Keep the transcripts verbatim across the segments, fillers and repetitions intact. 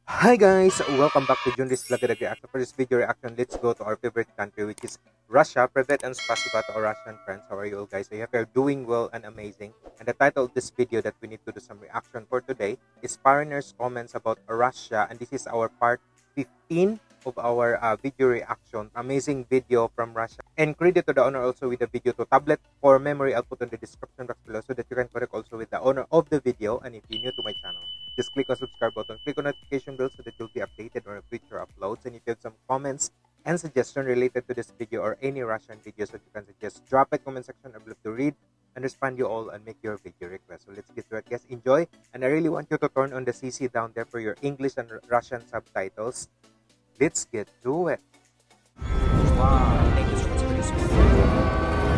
Hi guys, welcome back to Junris Vlog Reaction. For this video reaction, let's go to our favorite country, which is Russia. Privet and spasiba to our Russian friends. How are you all guys? I hope you're doing well and amazing. And the title of this video that we need to do some reaction for today is Foreigners' Comments about Russia. And this is our part fifteen of our uh, video reaction. Amazing video from Russia. And credit to the owner also with the video to tablet or memory. I'll put in the description box below so that you can correct also with the owner of the video. And if you're new to my channel, just click on subscribe button, click on notification bell so that you'll be updated on future uploads. And if you have some comments and suggestions related to this video or any Russian videos that you can suggest, drop it comment section. I'd love to read and respond you all and make your video request. So let's get to it, guys. Enjoy. And I really want you to turn on the C C down there for your English and Russian subtitles. Let's get to it. Wow. Thank you so much for this video.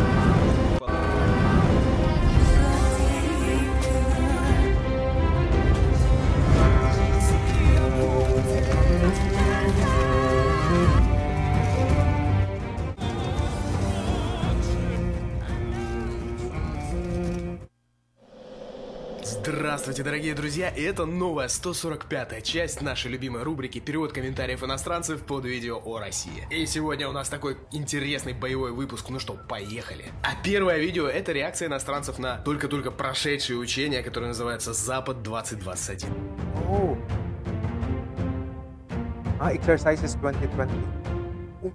Здравствуйте, дорогие друзья, и это новая сто сорок пятая часть нашей любимой рубрики «Перевод комментариев иностранцев» под видео о России. И сегодня у нас такой интересный боевой выпуск, ну что, поехали. А первое видео — это реакция иностранцев на только-только прошедшее учение, которое называется «Запад двадцать двадцать один». Oh. Ah, exercises twenty twenty. Oh.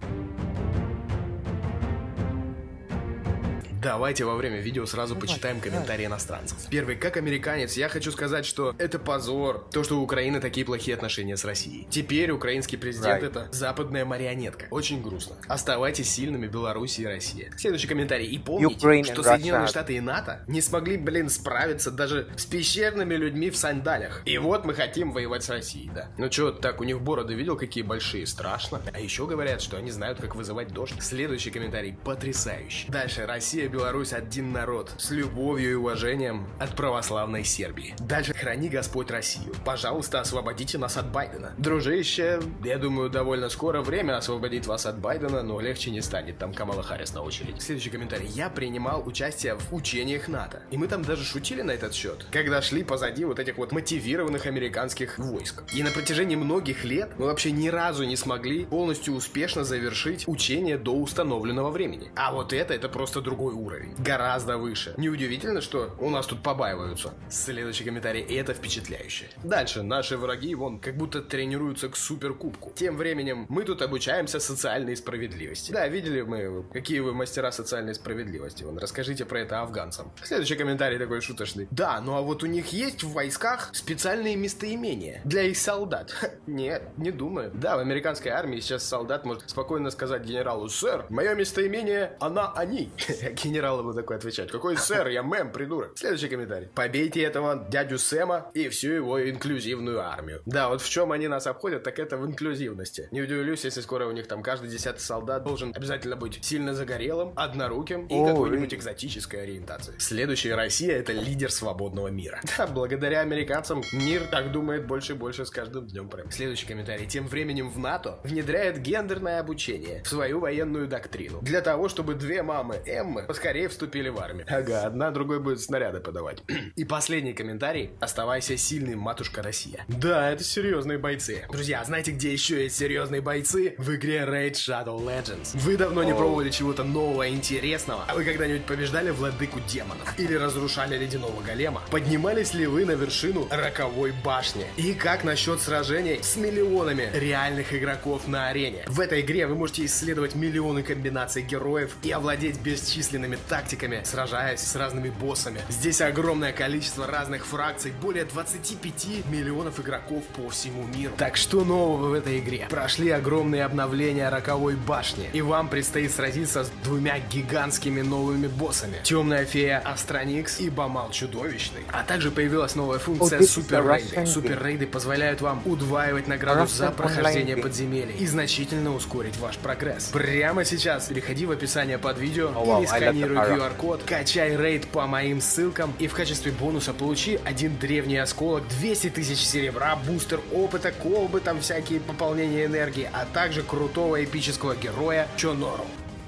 Давайте во время видео сразу почитаем комментарии иностранцев. Первый. Как американец, я хочу сказать, что это позор, то, что у Украины такие плохие отношения с Россией. Теперь украинский президент right. это западная марионетка. Очень грустно. Оставайтесь сильными, Беларусь и Россия. Следующий комментарий. И помните, Ukraine что Соединенные Штаты и НАТО не смогли, блин, справиться даже с пещерными людьми в сандалях. И вот мы хотим воевать с Россией, да. Ну чё, так, у них бороды видел, какие большие, страшно. А еще говорят, что они знают, как вызывать дождь. Следующий комментарий. Потрясающий. Дальше. Россия, Беларусь один народ, с любовью и уважением от православной Сербии. Дальше. Храни Господь Россию. Пожалуйста, освободите нас от Байдена. Дружище, я думаю, довольно скоро время освободить вас от Байдена, но легче не станет, там Камала Харрис на очереди. Следующий комментарий. Я принимал участие в учениях НАТО. И мы там даже шутили на этот счет, когда шли позади вот этих вот мотивированных американских войск. И на протяжении многих лет мы вообще ни разу не смогли полностью успешно завершить учение до установленного времени. А вот это, это просто другой уровень. Гораздо выше. Неудивительно, что у нас тут побаиваются. Следующий комментарий. И это впечатляюще. Дальше. Наши враги, вон, как будто тренируются к суперкубку. Тем временем мы тут обучаемся социальной справедливости. Да, видели мы, какие вы мастера социальной справедливости. Вон, расскажите про это афганцам. Следующий комментарий такой шуточный. Да, ну а вот у них есть в войсках специальные местоимения для их солдат. Ха, нет, не думаю. Да, в американской армии сейчас солдат может спокойно сказать генералу: сэр, мое местоимение она, они. Генерал ему такой отвечать: какой сэр, я мэм, придурок. Следующий комментарий. Побейте этого дядю Сэма и всю его инклюзивную армию. Да, вот в чем они нас обходят, так это в инклюзивности. Не удивлюсь, если скоро у них там каждый десятый солдат должен обязательно быть сильно загорелым, одноруким и oh, какой-нибудь really? экзотической ориентации. Следующая. Россия — это лидер свободного мира. Да, благодаря американцам мир так думает больше и больше с каждым днем. Прям. Следующий комментарий. Тем временем в НАТО внедряет гендерное обучение в свою военную доктрину. Для того, чтобы две мамы Эммы поскорее вступили в армию. Ага, одна другой будет снаряды подавать. И последний комментарий. Оставайся сильным, матушка Россия. Да, это серьезные бойцы. Друзья, знаете, где еще есть серьезные бойцы? В игре Raid Shadow Legends. Вы давно не пробовали чего-то нового и интересного? А вы когда-нибудь побеждали владыку демонов? Или разрушали ледяного голема? Поднимались ли вы на вершину роковой башни? И как насчет сражений с миллионами реальных игроков на арене? В этой игре вы можете исследовать миллионы комбинаций героев и овладеть бесчисленными тактиками, сражаясь с разными боссами. Здесь огромное количество разных фракций, более двадцати пяти миллионов игроков по всему миру. Так что нового в этой игре? Прошли огромные обновления роковой башни, и вам предстоит сразиться с двумя гигантскими новыми боссами: Темная фея Астроникс и Бамал Чудовищный. А также появилась новая функция супер-рейды. Супер-рейды позволяют вам удваивать награду за прохождение подземелий и значительно ускорить ваш прогресс. Прямо сейчас переходи в описание под видео oh, wow. или сканируй ку ар код, качай рейд по моим ссылкам и в качестве бонуса получи один древний осколок, двести тысяч серебра, бустер опыта, колбы, там всякие пополнения энергии, а также крутого эпического героя Чонору.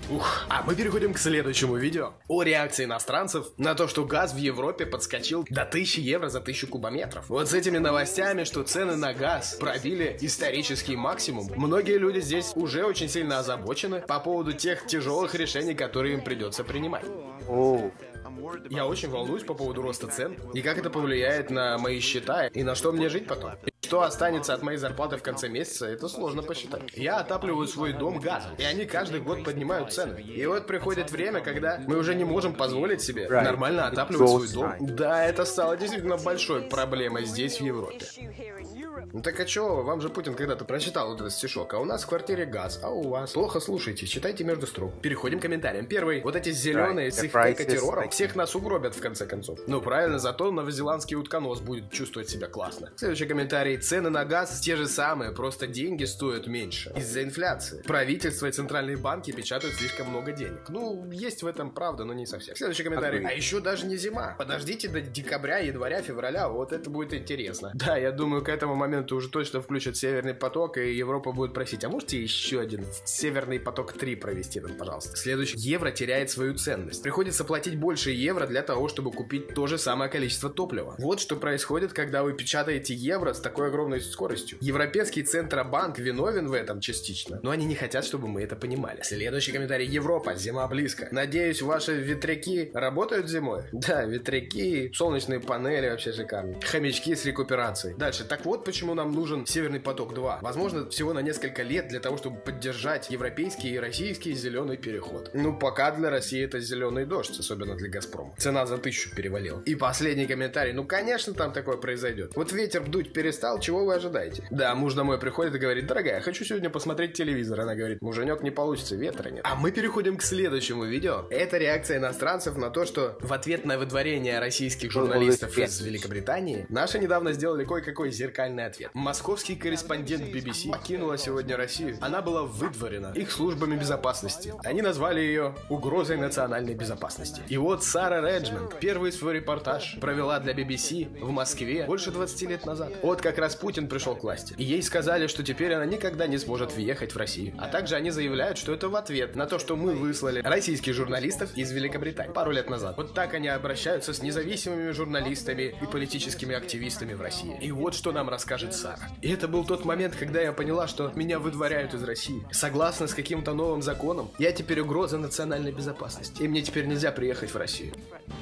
Ух, а мы переходим к следующему видео о реакции иностранцев на то, что газ в Европе подскочил до тысячи евро за тысячу кубометров. Вот с этими новостями, что цены на газ пробили исторический максимум, многие люди здесь уже очень сильно озабочены по поводу тех тяжелых решений, которые им придется принимать. Oh. Я очень волнуюсь по поводу роста цен и как это повлияет на мои счета и на что мне жить потом. И что останется от моей зарплаты в конце месяца, это сложно посчитать. Я отапливаю свой дом газом, и они каждый год поднимают цены. И вот приходит время, когда мы уже не можем позволить себе right. нормально отапливать свой дом. Да, это стало действительно большой проблемой здесь, в Европе. Ну так а чё, вам же Путин когда-то прочитал вот этот стишок, а у нас в квартире газ, а у вас? Плохо слушайте, читайте между строк. Переходим к комментариям. Первый, вот эти зеленые right. с их террором, всех нас угробят в конце концов. Ну правильно, зато новозеландский утконос будет чувствовать себя классно. Следующий комментарий, цены на газ те же самые, просто деньги стоят меньше из-за инфляции. Правительство и центральные банки печатают слишком много денег. Ну, есть в этом правда, но не совсем. Следующий комментарий, а еще даже не зима. Подождите до декабря, января, февраля, вот это будет интересно. Да, я думаю, к этому моменту уже точно включат Северный поток, и Европа будет просить, а можете еще один Северный поток три провести нам, пожалуйста. Следующий. Евро теряет свою ценность. Приходится платить больше евро для того, чтобы купить то же самое количество топлива. Вот что происходит, когда вы печатаете евро с такой огромной скоростью. Европейский Центробанк виновен в этом частично, но они не хотят, чтобы мы это понимали. Следующий комментарий. Европа, зима близко. Надеюсь, ваши ветряки работают зимой? Да, ветряки, солнечные панели вообще шикарные. Хомячки с рекуперацией. Дальше. Так вот, почему нам нужен Северный поток два. Возможно, всего на несколько лет для того, чтобы поддержать европейский и российский зеленый переход. Ну, пока для России это зеленый дождь, особенно для Газпрома. Цена за тысячу перевалила. И последний комментарий. Ну, конечно, там такое произойдет. Вот ветер дуть перестал, чего вы ожидаете? Да, муж домой приходит и говорит, дорогая, хочу сегодня посмотреть телевизор. Она говорит, муженек, не получится, ветра нет. А мы переходим к следующему видео. Это реакция иностранцев на то, что в ответ на выдворение российских журналистов из Великобритании, наши недавно сделали кое-какой зеркальный ответ. Московский корреспондент би би си покинула сегодня Россию. Она была выдворена их службами безопасности. Они назвали ее угрозой национальной безопасности. И вот Сара Реджмонд первый свой репортаж провела для би би си в Москве больше двадцати лет назад. Вот как раз Путин пришел к власти. И ей сказали, что теперь она никогда не сможет въехать в Россию. А также они заявляют, что это в ответ на то, что мы выслали российских журналистов из Великобритании пару лет назад. Вот так они обращаются с независимыми журналистами и политическими активистами в России. И вот что нам расскажет Сара. И это был тот момент, когда я поняла, что меня выдворяют из России. Согласно с каким-то новым законом, я теперь угроза национальной безопасности. И мне теперь нельзя приехать в Россию.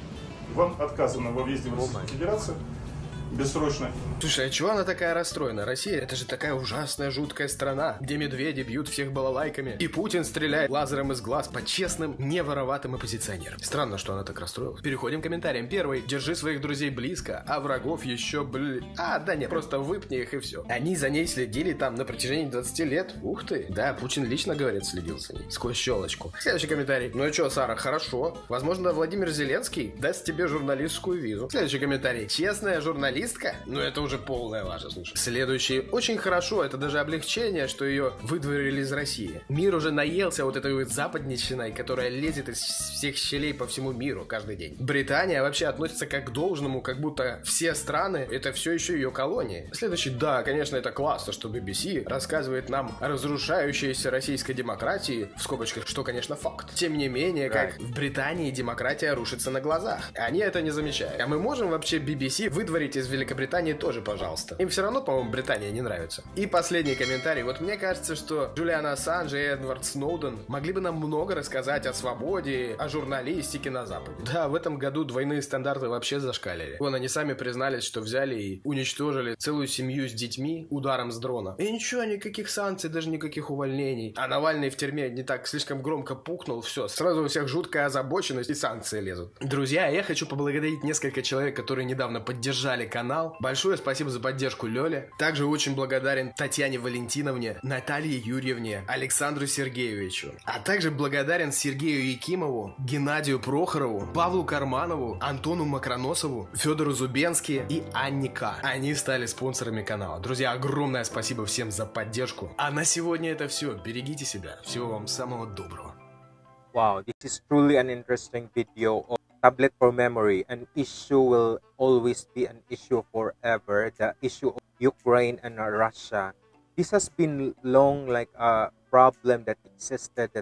Вам отказано во въезде в Российскую Федерацию. Бессрочно. Слушай, а чего она такая расстроена? Россия — это же такая ужасная, жуткая страна, где медведи бьют всех балалайками, и Путин стреляет лазером из глаз по честным, не вороватым оппозиционерам. Странно, что она так расстроилась. Переходим к комментариям. Первый. Держи своих друзей близко, а врагов еще, блин. А, да нет, просто выпни их и все. Они за ней следили там на протяжении двадцати лет. Ух ты. Да, Путин лично, говорит, следил за ней. Сквозь щелочку. Следующий комментарий. Ну и что, Сара, хорошо. Возможно, Владимир Зеленский даст тебе журналистскую визу. Следующий комментарий. Честная журналистка? Ну это уже полная лажа, слушай. Следующий. Очень хорошо, это даже облегчение, что ее выдворили из России. Мир уже наелся вот этой вот западничиной, которая лезет из всех щелей по всему миру каждый день. Британия вообще относится как к должному, как будто все страны это все еще ее колонии. Следующий. Да, конечно, это классно, что би би си рассказывает нам о разрушающейся российской демократии, в скобочках, что, конечно, факт. Тем не менее, как right. в Британии демократия рушится на глазах. Они это не замечают. А мы можем вообще би би си выдворить из Великобритании тоже, пожалуйста. Им все равно, по-моему, Британия не нравится. И последний комментарий. Вот мне кажется, что Джулиан Ассанж и Эдвард Сноуден могли бы нам много рассказать о свободе, о журналистике на Западе. Да, в этом году двойные стандарты вообще зашкалили. Вон они сами признались, что взяли и уничтожили целую семью с детьми ударом с дрона. И ничего, никаких санкций, даже никаких увольнений. А Навальный в тюрьме не так слишком громко пукнул, все, сразу у всех жуткая озабоченность и санкции лезут. Друзья, я хочу поблагодарить несколько человек, которые недавно поддержали канал. Большое спасибо за поддержку Лёле. Также очень благодарен Татьяне Валентиновне, Наталье Юрьевне, Александру Сергеевичу. А также благодарен Сергею Якимову, Геннадию Прохорову, Павлу Карманову, Антону Макроносову, Федору Зубенски и Анне К. Они стали спонсорами канала. Друзья, огромное спасибо всем за поддержку. А на сегодня это все. Берегите себя. Всего вам самого доброго. Wow, this is truly an interesting video of tablet for memory. An issue will always be an issue forever. The issue of Ukraine and Russia. This has been long like a problem that existed, that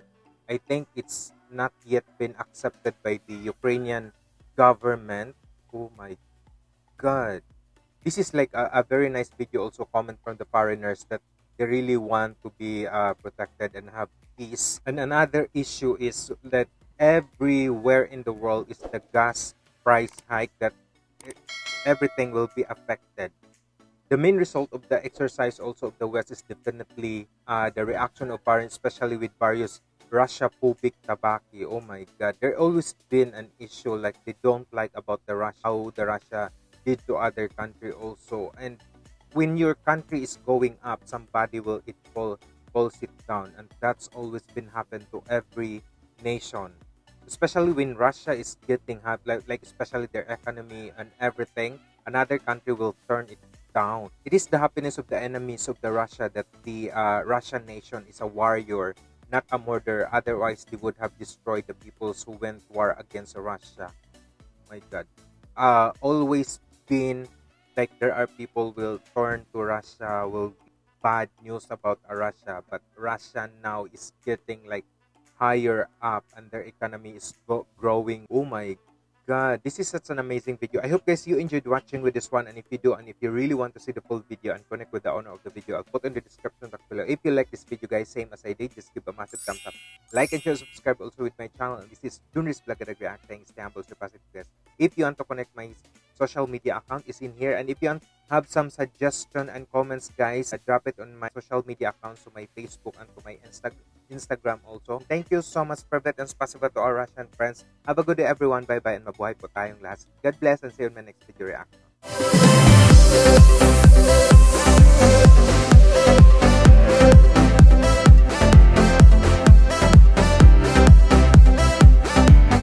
I think it's not yet been accepted by the Ukrainian government. Oh my god. This is like a, a very nice video, also comment from the foreigners that they really want to be uh, protected and have peace. And another issue is that everywhere in the world is the gas price hike, that everything will be affected. The main result of the exercise also of the West is definitely uh, the reaction of foreigners, especially with various Russia-phobic tabaki. Oh my god, there always been an issue like they don't like about the Russia, how the Russia did to other country also. And when your country is going up, somebody will it fall falls it down, and that's always been happen to every nation, especially when Russia is getting hot, like, like especially their economy and everything, another country will turn it down. It is the happiness of the enemies of the Russia that the uh, Russian nation is a warrior, not a murderer. Otherwise they would have destroyed the peoples who went war against Russia. Oh my god. Uh always been like there are people will turn to Russia, will be bad news about Russia, but Russia now is getting like higher up and their economy is growing. Oh my god, this is such an amazing video. I hope guys you enjoyed watching with this one, and if you do, and if you really want to see the full video and connect with the owner of the video, I'll put in the description box below. If you like this video guys, same as I did, just give a massive thumbs up, like and share, subscribe also with my channel. And this is Junris Vlog Reacting. Stay humble, stay positive guys. If you want to connect, my social media account is in here, and if you want have some suggestion and comments guys, uh, drop it on my social media accounts, to my Facebook and to my Insta Instagram also. Thank you so much, Privet and Spasiba to our Russian friends. Have a good day everyone. Bye bye and mabuhay po tayong lahat. God bless and see you in my next video reaction.